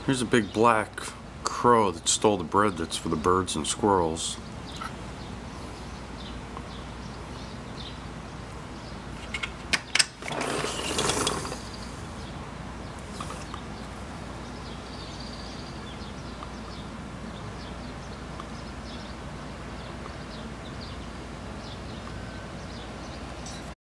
Here's a big black crow that stole the bread that's for the birds and squirrels.